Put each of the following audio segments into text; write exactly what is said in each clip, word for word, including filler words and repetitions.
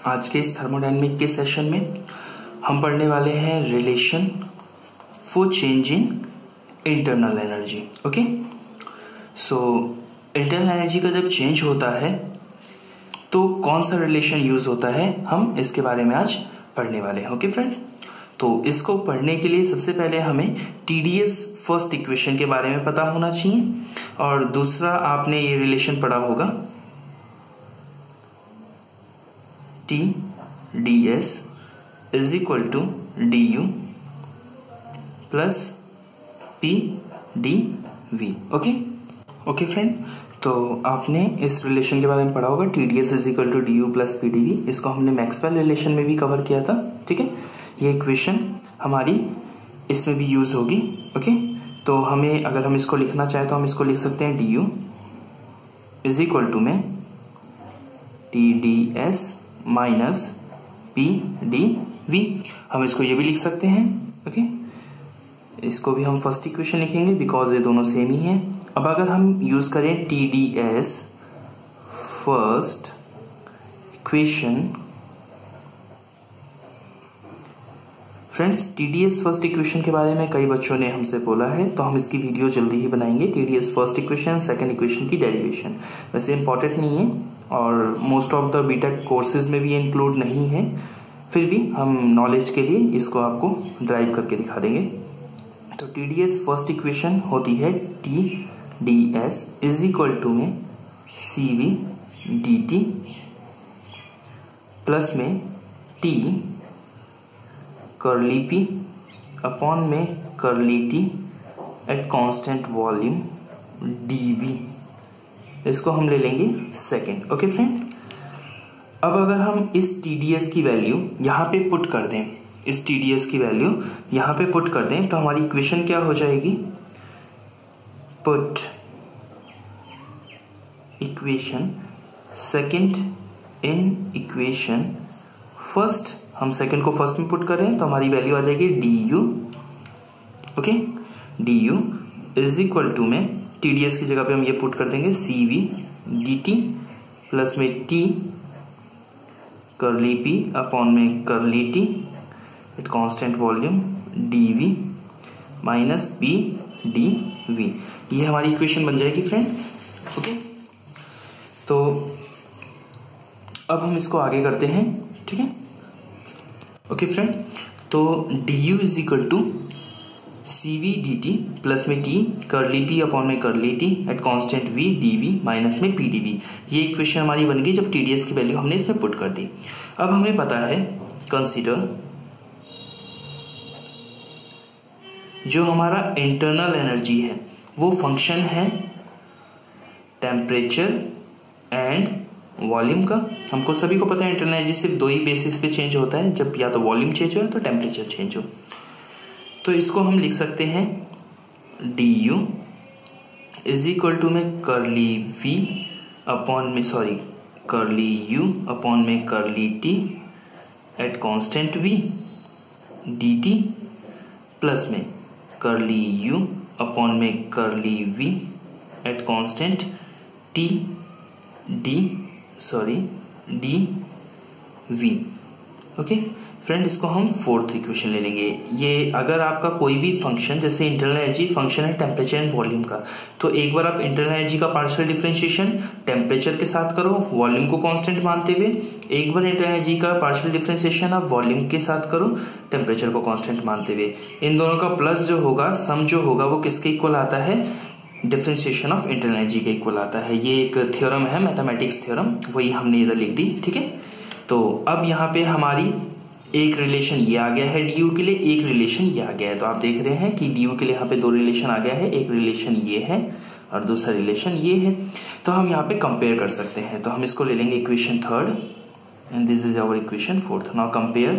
आज के इस थर्मोडायनेमिक के सेशन में हम पढ़ने वाले हैं relation for change in internal energy. Okay, so internal energy का जब चेंज होता है तो कौन सा रिलेशन यूज होता है, हम इसके बारे में आज पढ़ने वाले हैं। ओके फ्रेंड, तो इसको पढ़ने के लिए सबसे पहले हमें टीडीएस फर्स्ट इक्वेशन के बारे में पता होना चाहिए, और दूसरा आपने ये रिलेशन पढ़ा होगा T D S is equal to D U plus P D V. Okay okay friend, तो आपने इस रिलेशन के बारे में पढ़ा होगा T D S is equal to D U plus P D V. इसको हमने मैक्सवेल रिलेशन में भी कवर किया था। ठीक है, ये इक्वेशन हमारी इसमें भी यूज होगी। ओके, तो हमें अगर हम इसको लिखना चाहें तो हम इसको लिख सकते हैं D U is equal to में T D S minus P D V. हम इसको ये भी लिख सकते हैं। ओके, इसको भी हम फर्स्ट इक्वेशन लिखेंगे बिकॉज ये दोनों सेम ही हैं। अब अगर हम यूज करें T D S first equation, friends TDS first equation के बारे में कई बच्चों ने हमसे बोला है, तो हम इसकी वीडियो जल्दी ही बनाएंगे। TDS first equation, second equation की डेरिवेशन वैसे इंपॉर्टेंट नहीं है और most of the BTech courses में भी इंक्लूड नहीं है, फिर भी हम नॉलेज के लिए इसको आपको ड्राइव करके दिखा देंगे। तो टीडीएस फर्स्ट इक्वेशन होती है T D S is equal to में C V D T plus में टी कर्ली पी अपॉन में curly T at constant volume D V. इसको हम ले लेंगे सेकेंड। ओके फ्रेंड, अब अगर हम इस टीडीएस की वैल्यू यहां पे पुट कर दें, इस टीडीएस की वैल्यू यहां पे पुट कर दें तो हमारी इक्वेशन क्या हो जाएगी, put equation second in equation first. हम सेकंड को फर्स्ट में पुट कर रहे हैं तो हमारी वैल्यू आ जाएगी D U. Okay, D U is equal to में टीडीएस की जगह पे हम ये पुट कर देंगे C V D T plus में टी कर्ली पी अपॉन में curly T at constant volume D V minus P D V. ये हमारी इक्वेशन बन जाएगी फ्रेंड। ओके, तो अब हम इसको आगे करते हैं। ठीक है, ओके फ्रेंड, तो D U is equal to C V D T plus में टी कर्ली पी अपॉन में curly T at constant V D V minus में पी डी वी। ये इक्वेशन हमारी बन गई जब टीडीएस की वैल्यू हमने इसमें पुट कर दी। अब हमें पता है कंसीडर जो हमारा इंटरनल एनर्जी है वो फंक्शन है टेम्परेचर एंड वॉल्यूम का। हमको सभी को पता है इंटरनल एनर्जी सिर्फ दो ही बेसिस पे चेंज होता है, जब या तो वॉल्यूम चेंज हो या तो टेम्परेचर चेंज हो। तो इसको हम लिख सकते हैं D U is equal to में कर्ली वी अपॉन में सॉरी कर्ली यू अपॉन में curly T at constant V D T plus में कर्ली यू अपॉन में curly V at constant T D sorry D V. Okay friend, इसको हम fourth equation ले लेंगे। ये अगर आपका कोई भी फंक्शन, जैसे इंटरनल एनर्जी फंक्शन है टेम्परेचर एंड वॉल्यूम का, तो एक बार आप इंटरनल एनर्जी का पार्शियल डिफरेंशिएशन टेम्परेचर के साथ करो वॉल्यूम को कांस्टेंट मानते हुए, एक बार इंटरनल एनर्जी का पार्शियल डिफरेंशिएशन आप वॉल्यूम के साथ करो टेम्परेचर को कांस्टेंट मानते हुए। इन दोनों का प्लस जो होगा, सम जो होगा, वो किसके इक्वल आता है, डिफरेंशिएशन ऑफ इंटरनल एनर्जी के इक्वल आता है। ये एक थ्योरम है, मैथमेटिक्स थ्योरम, वही हमने इधर लिख दी। ठीक है, तो अब यहाँ पे हमारी एक रिलेशन ये आ गया है डी यू के लिए, एक रिलेशन ये आ गया है। तो आप देख रहे हैं कि डी यू के लिए यहाँ पे दो रिलेशन आ गया है, एक रिलेशन ये है और दूसरा रिलेशन ये है। तो हम यहाँ पे कंपेयर कर सकते हैं। तो हम इसको ले लेंगे equation third and this is our equation fourth. Now compare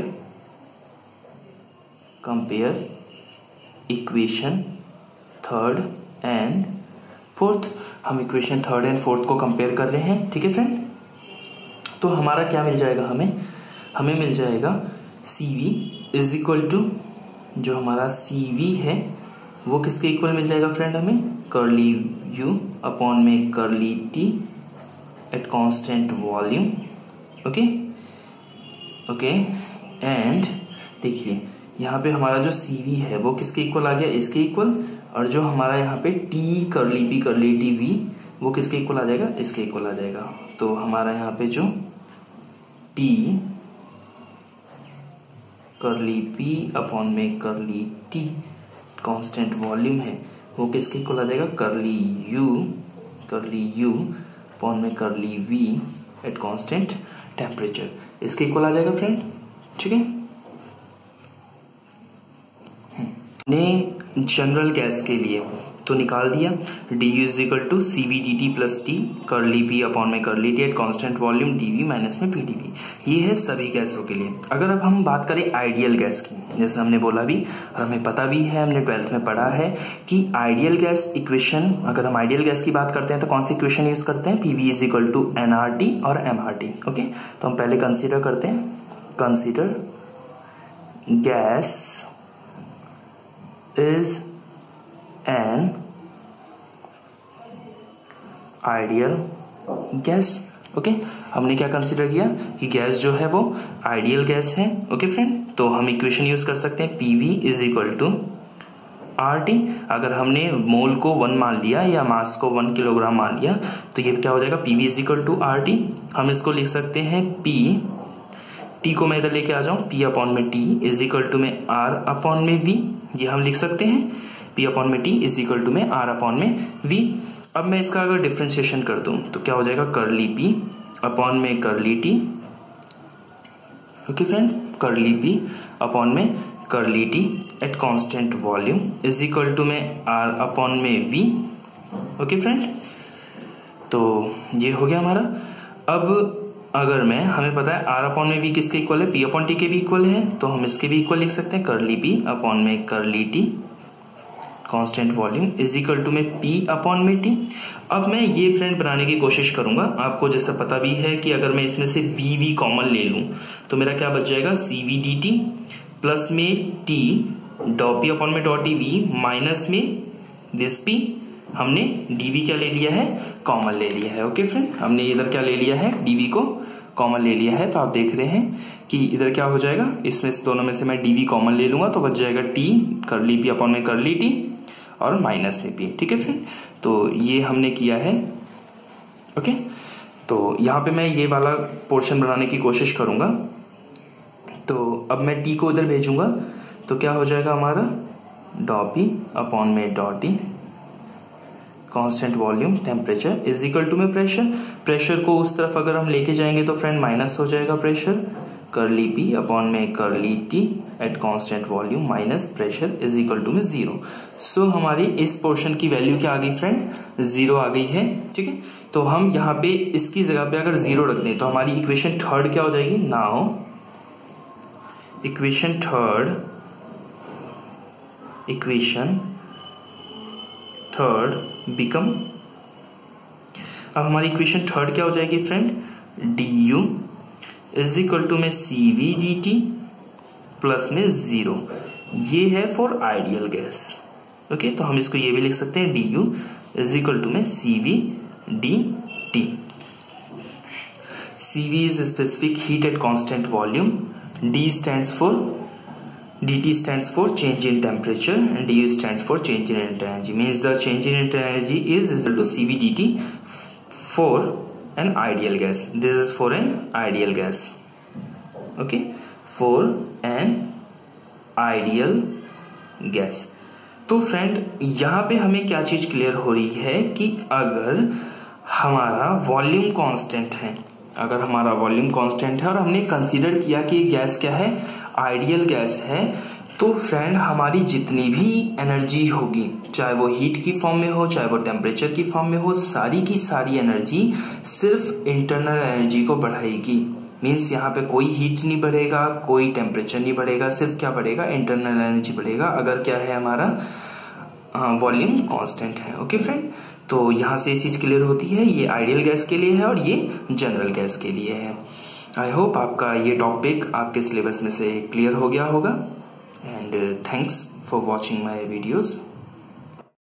compare equation third and fourth. हम इक्वेशन थर्ड एंड फोर्थ को कंपेयर कर रहे हैं। ठीक है फ्रेंड, तो हमारा क्या मिल जाएगा, हमें हमें मिल जाएगा C V is equal to, जो हमारा सी वी है वो किसके इक्वल मिल जाएगा फ्रेंड, हमें कर्ली यू अपॉन में curly T at constant volume. Okay, okay. And देखिए यहाँ पे हमारा जो सीवी है वो किसके इक्वल आ गया, इसके इक्वल, और जो हमारा यहाँ पे टी करली पी करली टी वी वो किसके इक्वल आ जाएगा, इसके इक्वल आ जाएगा। तो हमारा यहाँ पे जो टी करली पी अपॉन में करली टी कांस्टेंट वॉल्यूम है वो किसके इक्वल आ जाएगा, करली यू करली यू अपॉन में curly V at constant temperature, इसके इक्वल आ जाएगा फ्रेंड। ठीक है, ने जनरल गैस के लिए तो निकाल दिया D U is equal to C V D T plus T curly P upon में curly T at constant volume D V minus में पी डी वी। ये है सभी गैसों के लिए। अगर अब हम बात करें आइडियल गैस की, जैसे हमने बोला भी और हमें पता भी है, हमने ट्वेल्थ में पढ़ा है कि आइडियल गैस इक्वेशन, अगर हम आइडियल गैस की बात करते हैं तो कौन सी इक्वेशन यूज करते हैं, P V is equal to N R T और एम आर टी। ओके, तो हम पहले कंसिडर करते हैं, consider gas is an ideal gas। Okay, हमने क्या कंसिडर किया कि गैस जो है वो आइडियल गैस है। ओके फ्रेंड, तो हम इक्वेशन यूज कर सकते हैं P V is equal to R T. अगर हमने मोल को वन मान लिया या मास को वन किलोग्राम मान लिया तो ये क्या हो जाएगा, P V is equal to R T. हम इसको लिख सकते हैं पी, टी को मैं इधर लेके आ जाऊं, पी अपॉन में टी इज इक्वल टू में आर अपॉन में वी, ये हम लिख सकते हैं पी अपॉन में टी इज इक्वल टू में आर अपॉन में वी। अब मैं इसका अगर डिफ्रेंशिएशन कर दूं तो क्या हो जाएगा, करली पी अपॉन में curly T. Okay friend, curly P upon में curly T at constant volume is equal to में आर अपॉन में वी। ओके फ्रेंड, तो ये हो गया हमारा। अब अगर मैं, हमें पता है आर अपॉन में वी किसके इक्वल है, पी अपॉन टी के भी इक्वल है, तो हम इसके भी इक्वल लिख सकते हैं, करली पी अपॉन में curly T constant volume is equal to में पी अपॉन में टी। अब मैं ये फ्रेंड बनाने की कोशिश करूंगा, आपको जैसा पता भी है कि अगर मैं इसमें से वी वी कॉमन ले लूं तो मेरा क्या बच जाएगा, C V D T plus में टी डॉ पी अपॉन में डॉट टी वी माइनस में दिस पी, हमने डीवी क्या ले लिया है, कॉमन ले लिया है। ओके फ्रेंड, हमने इधर क्या ले लिया है, डीवी को कॉमन ले लिया है। तो आप देख रहे हैं कि इधर क्या हो जाएगा, इसमें से दोनों में से मैं डीवी कॉमन ले लूंगा तो बच जाएगा टी करली पी अपॉन में करली टी और माइनस में पी। ठीक है फ्रेंड, तो ये हमने किया है। ओके, तो यहाँ पे मैं ये वाला पोर्शन बनाने की कोशिश करूंगा। तो अब मैं टी को इधर भेजूंगा तो क्या हो जाएगा हमारा, डॉ पी अपॉन में डॉ T constant volume temperature is equal to में प्रेशर। प्रेशर को उस तरफ अगर हम लेके जाएंगे तो फ्रेंड माइनस हो जाएगा प्रेशर, करली पी अपॉन में curly T at constant volume minus pressure is equal to में जीरो। सो हमारी इस पोर्शन की वैल्यू क्या आ गई फ्रेंड, जीरो आ गई है। ठीक है, तो हम यहाँ पे इसकी जगह पे अगर जीरो रख दें तो हमारी इक्वेशन थर्ड क्या हो जाएगी, now equation third equation third become, अब हमारी इक्वेशन थर्ड क्या हो जाएगी friend, D U is equal to में C V D T plus में जीरो। ये है फॉर आइडियल गैस। ओके, तो हम इसको ये भी लिख सकते हैं, D U is equal to में C V D T. C V is specific heat at constant volume, D stands for dt stands for change in temperature and du stands for change in internal energy, means the change in internal energy is equal to C V dt for an ideal gas. This is for an ideal gas. Okay, for an ideal gas. तो friend यहाँ पे हमें क्या चीज clear हो रही है कि अगर हमारा वॉल्यूम कांस्टेंट है, अगर हमारा वॉल्यूम कांस्टेंट है और हमने कंसीडर किया कि गैस क्या है, आइडियल गैस है, तो फ्रेंड हमारी जितनी भी एनर्जी होगी, चाहे वो हीट की फॉर्म में हो चाहे वो टेम्परेचर की फॉर्म में हो, सारी की सारी एनर्जी सिर्फ इंटरनल एनर्जी को बढ़ाएगी। मीन्स यहाँ पे कोई हीट नहीं बढ़ेगा, कोई टेम्परेचर नहीं बढ़ेगा, सिर्फ क्या बढ़ेगा, इंटरनल एनर्जी बढ़ेगा, अगर क्या है हमारा वॉल्यूम कांस्टेंट है। ओके फ्रेंड, तो यहाँ से ये चीज क्लियर होती है, ये आइडियल गैस के लिए है और ये जनरल गैस के लिए है। आई होप आपका ये टॉपिक आपके सिलेबस में से क्लियर हो गया होगा, and thanks for watching my videos.